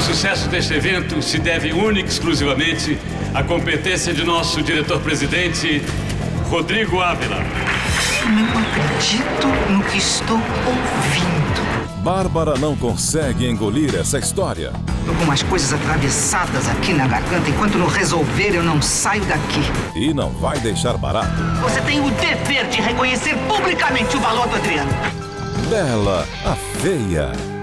sucesso deste evento se deve única e exclusivamente à competência de nosso diretor-presidente, Rodrigo Ávila. Eu não acredito no que estou ouvindo. Bárbara não consegue engolir essa história. Tô com umas coisas atravessadas aqui na garganta. Enquanto não resolver, eu não saio daqui. E não vai deixar barato. Você tem o dever de reconhecer publicamente o valor do Adriano. Bela, a Feia.